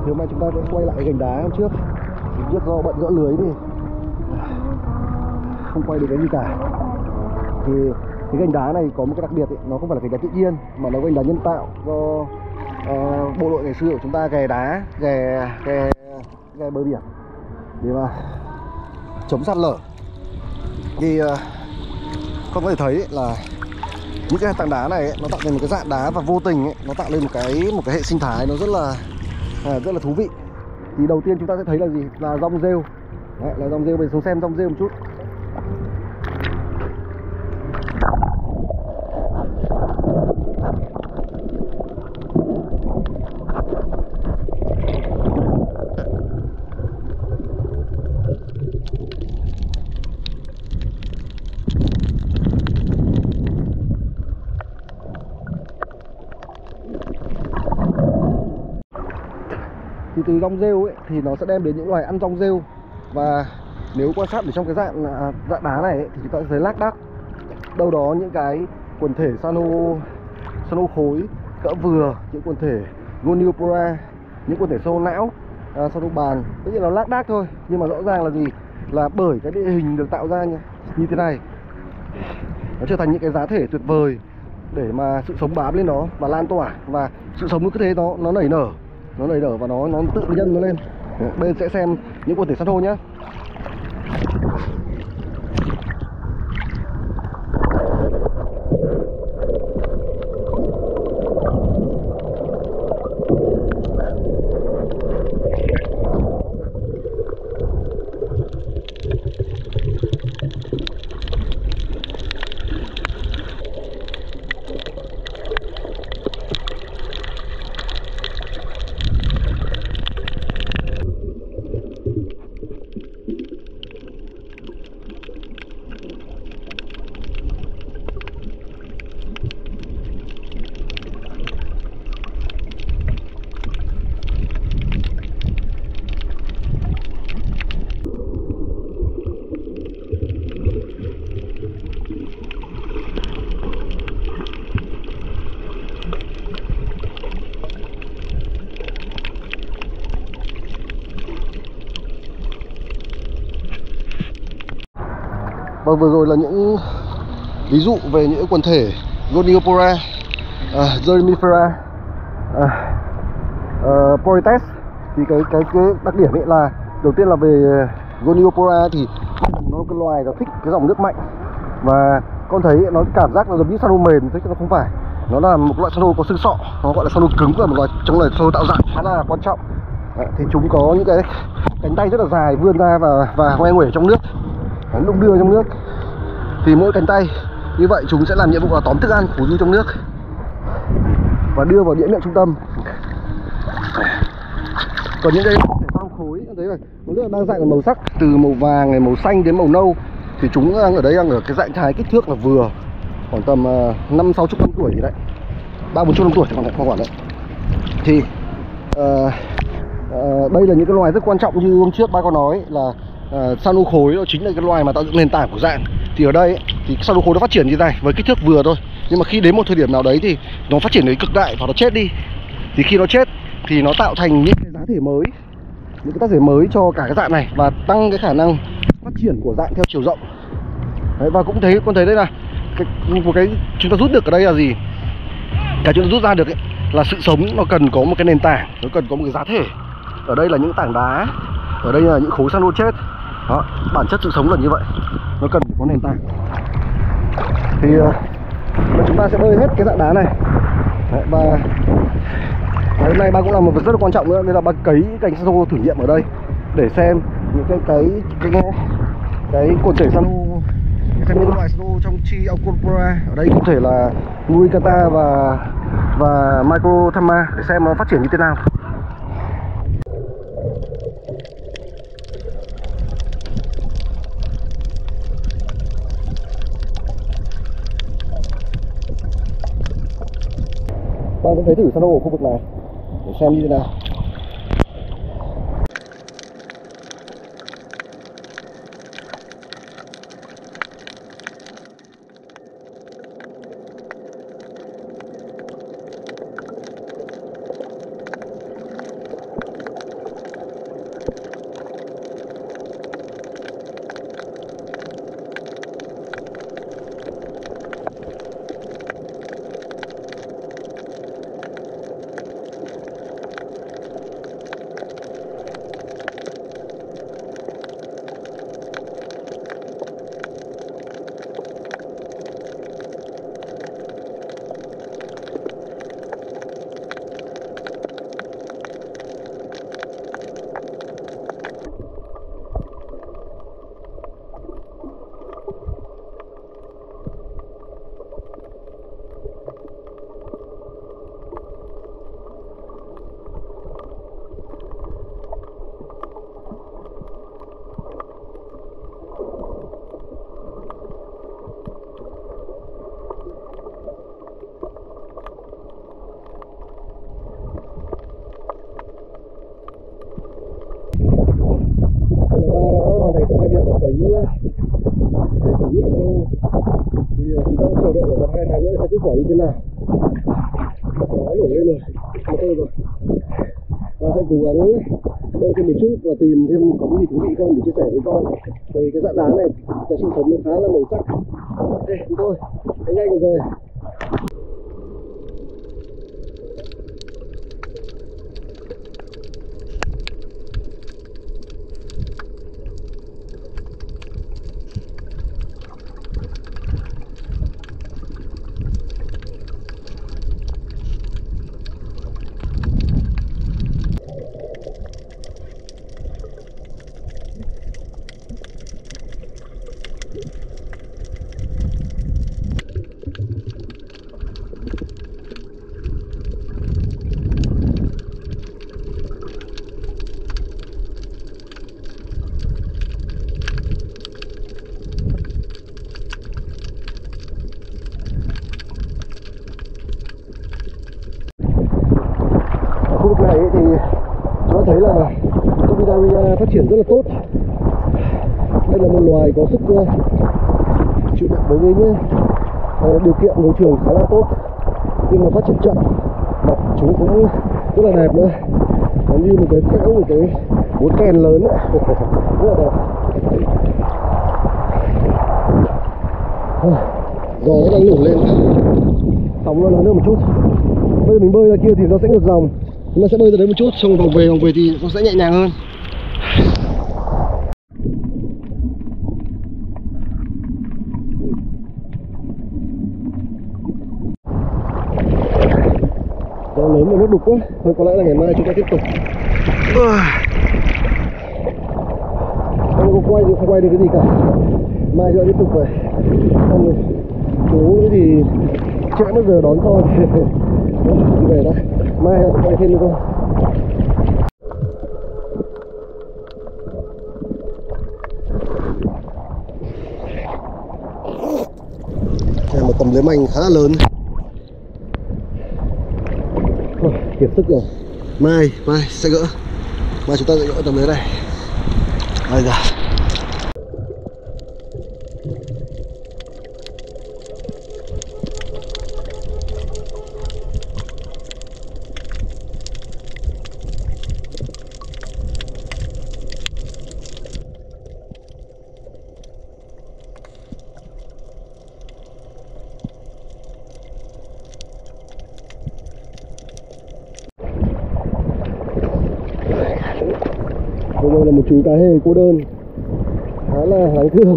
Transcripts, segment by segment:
thì hôm nay chúng ta sẽ quay lại gành đá hôm trước. Trước do bận gỡ lưới thì không quay được cái gì cả. Thì cái gành đá này có một cái đặc biệt ấy, nó không phải là gành đá tự nhiên mà nó gành đá nhân tạo do bộ đội ngày xưa của chúng ta ghè đá, ghè bờ biển để mà chống sạt lở. Thì không có thể thấy là những cái tảng đá này ấy, nó tạo thành một cái dạng đá và vô tình ấy, nó tạo lên một cái hệ sinh thái nó rất là thú vị. Thì đầu tiên chúng ta sẽ thấy là gì? Là rong rêu. Đấy, là rong rêu. Bây giờ xuống xem rong rêu một chút. Thì từ rong rêu ấy thì nó sẽ đem đến những loài ăn rong rêu. Và nếu quan sát ở trong cái dạng đá này ấy, thì chúng ta sẽ thấy lác đác đâu đó những cái quần thể san hô khối cỡ vừa, những quần thể Goniopora, những quần thể san hô não, san hô bàn. Tất nhiên là lác đác thôi, nhưng mà rõ ràng là gì? Là bởi cái địa hình được tạo ra như thế này, nó trở thành những cái giá thể tuyệt vời để mà sự sống bám lên nó và lan tỏa, và sự sống cứ thế nó nảy nở, và nó tự nhân nó lên. Bây giờ sẽ xem những quần thể san hô nhé. Và vừa rồi là những ví dụ về những quần thể Goniopora, Gyromifera, Porites. Thì cái đặc điểm ấy là đầu tiên là về Goniopora thì nó là cái loài nó thích cái dòng nước mạnh, và con thấy nó cảm giác nó giống như san hô mềm, chứ nó không phải. Nó là một loại san hô có xương sọ, nó gọi là san hô cứng, và một loại trong loài san hô tạo dạng khá là quan trọng. Thì chúng có những cái cánh tay rất là dài vươn ra và ngoe nguẩy trong nước, đung đưa trong nước. Thì mỗi cánh tay như vậy chúng sẽ làm nhiệm vụ là tóm thức ăn phủ du trong nước và đưa vào đĩa miệng trung tâm. Còn những cái san khối thấy là nó rất là đa dạng màu sắc, từ màu vàng này, màu xanh đến màu nâu. Thì chúng ở đây đang ở cái dạng thái kích thước là vừa, khoảng tầm 5-60 năm tuổi gì đấy, 3-4 năm tuổi thì còn khoảng đấy. Thì đây là những cái loài rất quan trọng, như hôm trước ba có nói là san hô khối nó chính là cái loài mà tạo dựng nền tảng của dạng. Thì ở đây ấy, thì san hô khối nó phát triển như thế này với kích thước vừa thôi, nhưng mà khi đến một thời điểm nào đấy thì nó phát triển đến cực đại và nó chết đi. Thì khi nó chết thì nó tạo thành những cái giá thể mới, những cái tác thể mới cho cả cái dạng này, và tăng cái khả năng phát triển của dạng theo chiều rộng. Đấy, và cũng thấy con thấy đây là một cái chúng ta rút được ở đây là gì? Cái chúng ta rút ra được ấy, là sự sống nó cần có một cái nền tảng, nó cần có một cái giá thể. Ở đây là những tảng đá, ở đây là những khối san hô chết. Đó, bản chất sự sống là như vậy, nó cần phải có nền tảng. Thì chúng ta sẽ bơi hết cái dạng đá này. Đấy, và hôm nay ba cũng làm một việc rất là quan trọng nữa, nên là ba cấy cành san hô thử nghiệm ở đây để xem những cái quần thể san hô, xem những loại san hô trong chi Aucropora ở đây có thể là Muricata và Microthamma, để xem nó phát triển như thế nào. Bạn cũng thấy thử san hô ở khu vực này để xem như thế nào. nhá. Để xử lý ở đâu thì chúng ta chờ đợi ở 2 tháng nữa sẽ kết quả như thế nào. Nó nổi lên rồi, motor rồi. Ta sẽ cố gắng đợi thêm một chút và tìm thêm có cái gì thú vị không để chia sẻ với con. Bởi vì cái dạng đá này cái sự sống nó khá là màu sắc. Đây, chúng tôi anh nhanh rồi về. Khu vực này thì chúng ta thấy là Topidaria phát triển rất là tốt. Đây là một loài có sức chịu đựng đối với những điều kiện môi trường khá là tốt, nhưng mà phát triển chậm. Mặt chúng cũng rất là đẹp nữa, giống như một cái phễu, một cái búa kèn lớn ấy. Rất là đẹp. Gió nó đang nổi lên, sóng nó lớn hơn một chút. Bây giờ mình bơi ra kia thì nó sẽ ngược dòng, chúng ta sẽ bơi ra đấy một chút, xong vòng về thì nó sẽ nhẹ nhàng hơn. Gió lớn và nước đục quá, thôi có lẽ là ngày mai chúng ta tiếp tục. Không quay được cái gì cả, mai chúng ta tiếp tục vậy. Không chú thì trễ mất giờ đón con đi về đã, mai sẽ quay thêm nữa thôi. Đây một tầm lưới manh khá là lớn. Kiệt sức rồi. Mai sẽ gỡ. Mai chúng ta sẽ gỡ tầm lưới này. Đây rồi. Bây giờ là một chú cá hề cô đơn khá là đáng thương.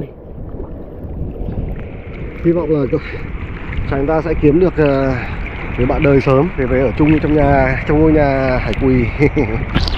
Hy vọng là chàng ta sẽ kiếm được người bạn đời sớm để về ở chung trong ngôi nhà hải quỳ.